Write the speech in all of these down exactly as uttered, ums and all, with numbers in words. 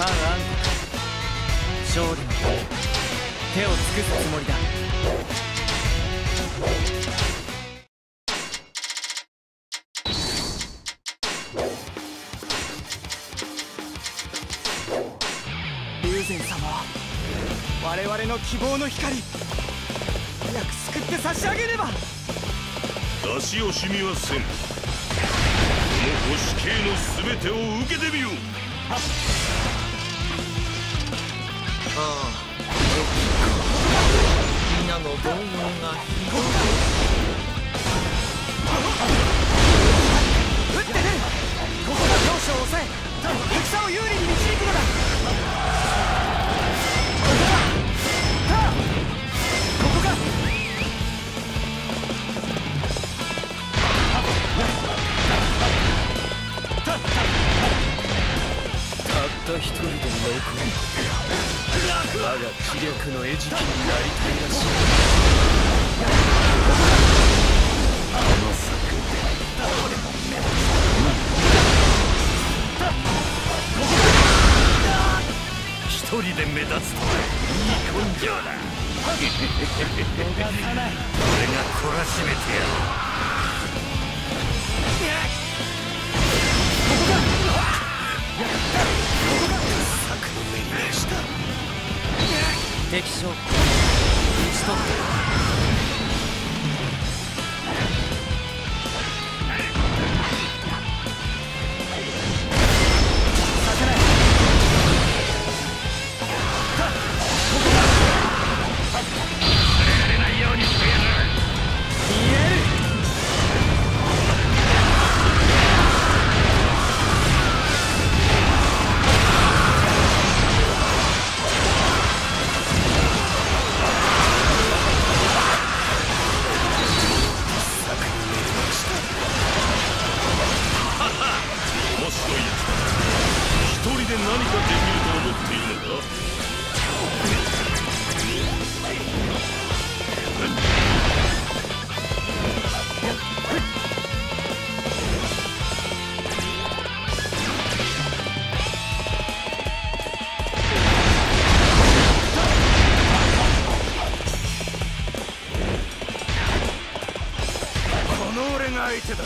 ファン暗黒勝利の手を尽くすつもりだ。 龍禅様は我々の希望の光、早く救って差し上げねば。 出し惜しみはせん。この星系の全てを受けてみよう。 ああ、皆の動揺がひどい。 撃って出る。ここが要所を抑え、戦を有利に導くのだ。ここか。 たった一人で残り我が気力の餌食になりたいらしい。この策で俺も目を一人で目立つとはいい根性だ。 逃さない。 俺が懲らしめてやる。策の目に出した。敵将討ち取った。 相手だ。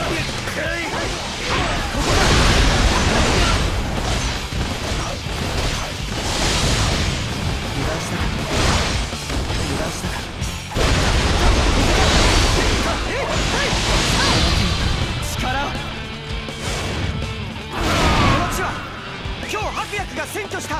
力を。この地は今日白薬が占拠した。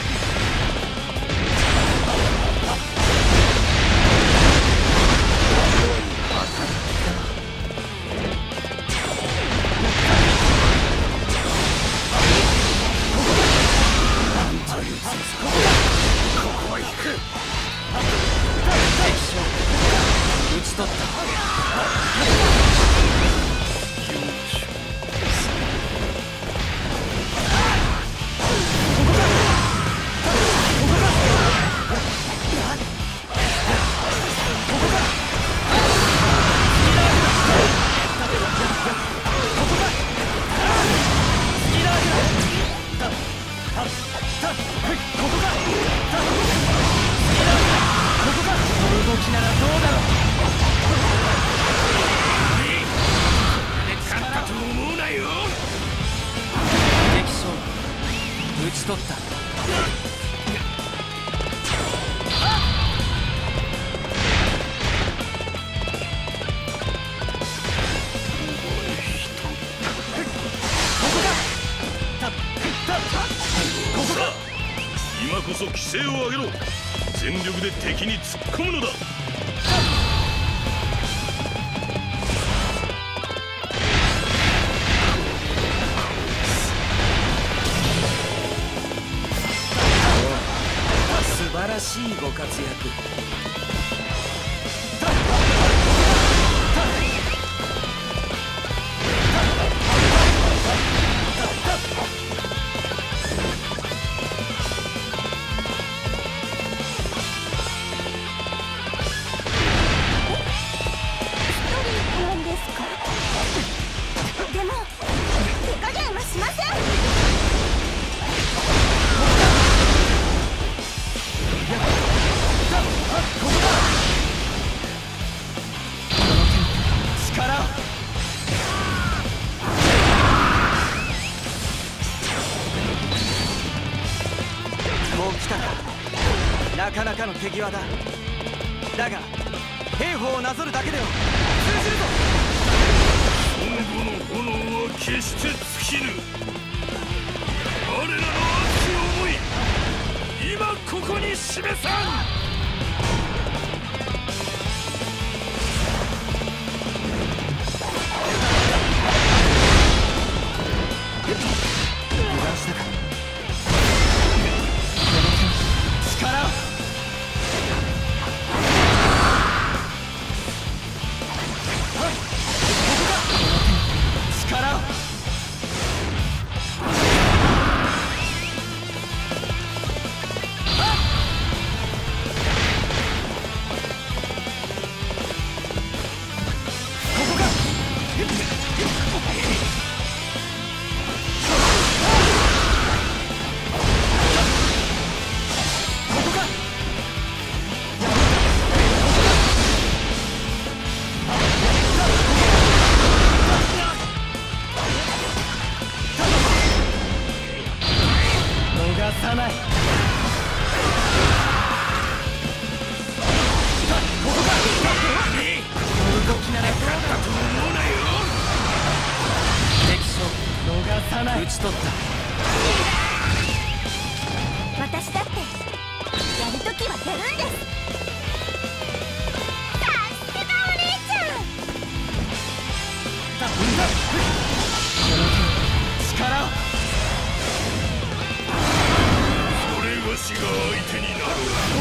討ち取った。動きならどうだろう。 勝ったと思うなよ。 敵将討ち取った。 今こそ規制を上げろ。全力で敵に突っ込むのだ。 素晴らしいご活躍。 でも手加減はしません。 かなかの手際だ。だが兵法をなぞるだけでは通じるぞ。 今後の炎は決して尽きぬ。我らの熱き思い、今ここに示さん。 討ち取った。 私だってやるときはやるんです。さすがお姉ちゃん。 力を。 それがしが相手になる。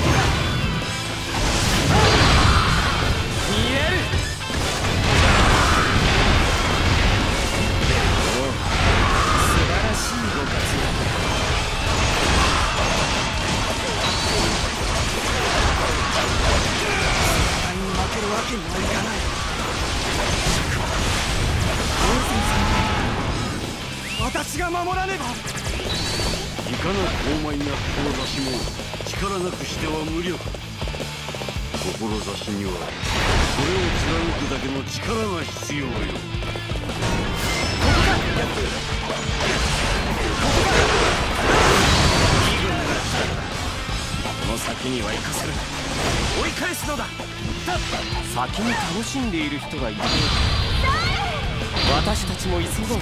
見える。私が守らねば。 いかな高邁な志も力なくしては無力。志にはそれを貫くだけの力が必要よ。 この先には行かせる。 追い返すのだ。 先に楽しんでいる人がいる。私たちも急ごう。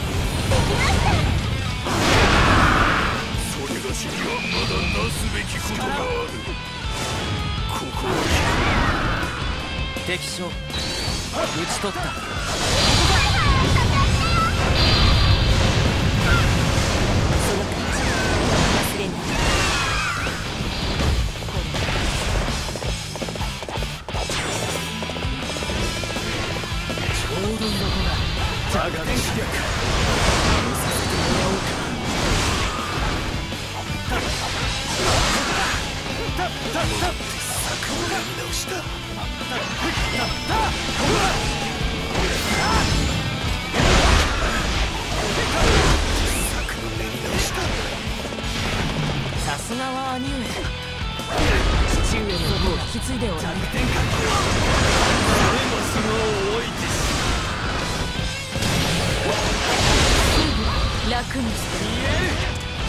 それがしにはまだなすべきことがある。ここは敵将討ち取った。 その感じ忘れない。 ちょうどいいとこだ。我が知略見させてもらおうか。 策をやり直した。策の練り直した。 さすがは兄上。父上の武を引き継いでおられる。 天下俺の城を置いて楽にして見える。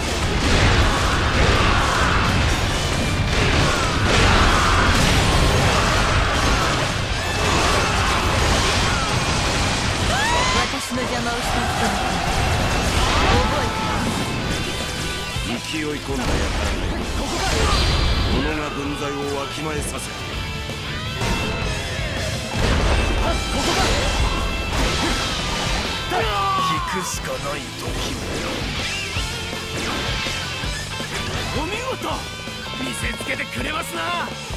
私の邪魔をした人に覚勢い込んだ輩め、己が分際をわきまえさせ。 引くしかない時お見事。見せつけてくれますな。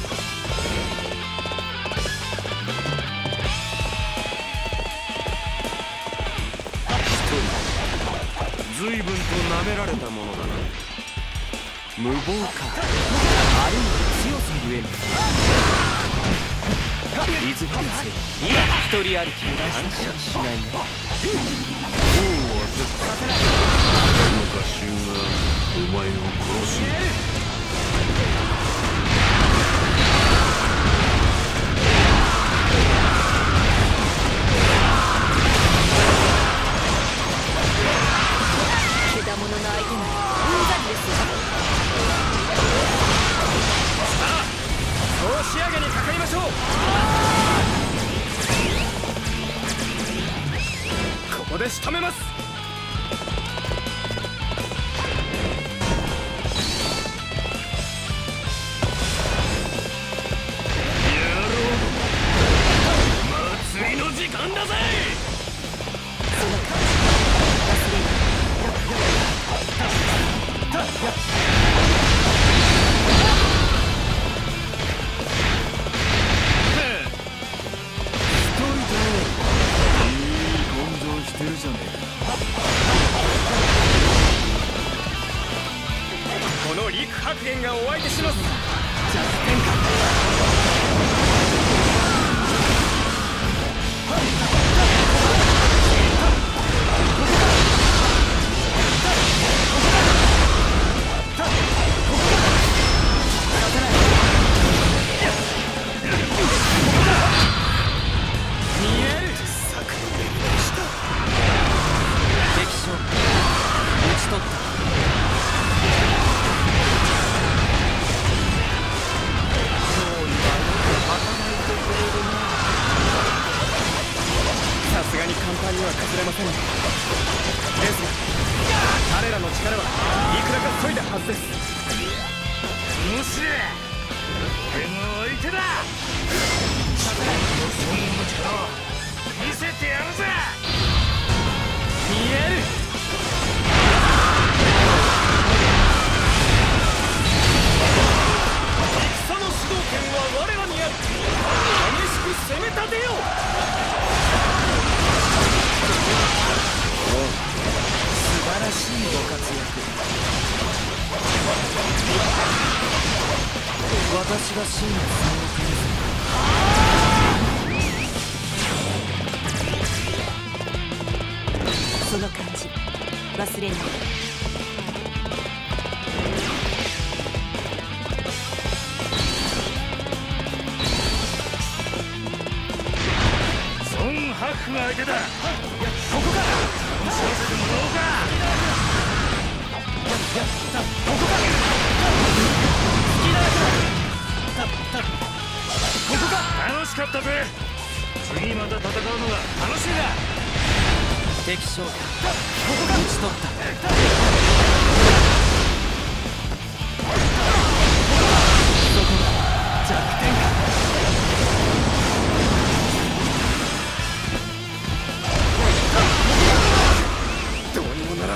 随分と舐められたものだな。 無謀か、あるいは強さゆえに。いずれにせよ一人歩きに安心しないね。 王は絶対この合衆がお前を殺す。 獣の相手ならうんざりですよ。 元がお相手します。弱点か。 私が真のその感じ忘れない。 孫ハクが相手だ。ここか。見せてもらおうか。ここか。好きだ。ここか。楽しかったぜ。次また戦うのが楽しみだ。 敵将ここか。打ち取った。そこだ。弱点か。どうにもならん。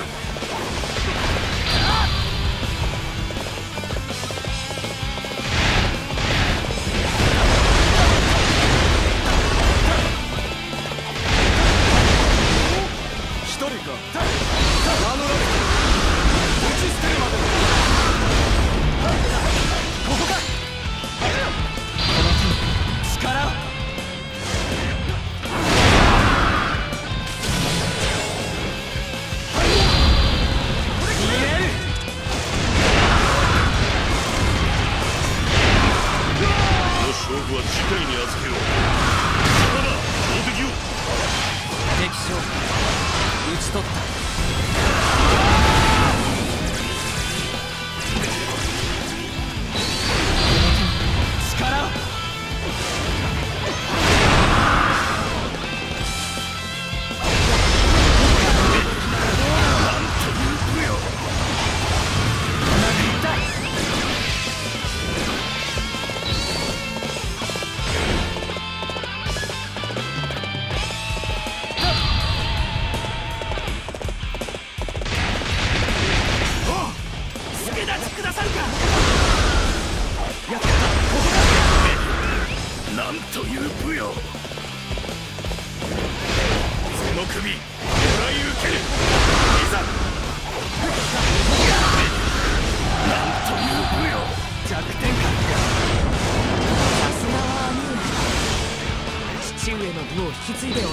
引き継いでおられる。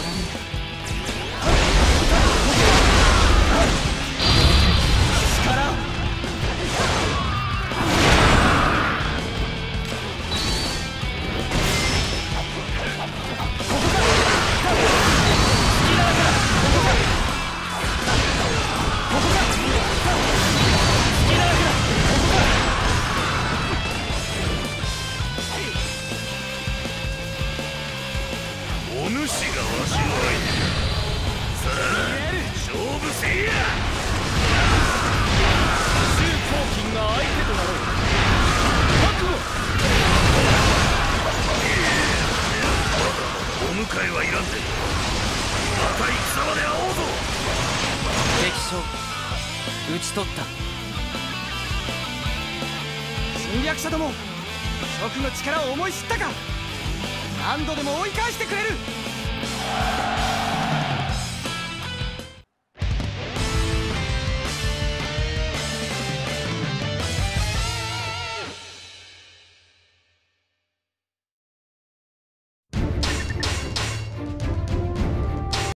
お主がわしの相手だ。さあ勝負せいや。 周公金が相手となろう。覚悟。 お迎えはいらんで。また戦場で会おうぞ。 敵将討ち取った。 侵略者ども、蜀の力を思い知ったか。何度でも追い返してくれる。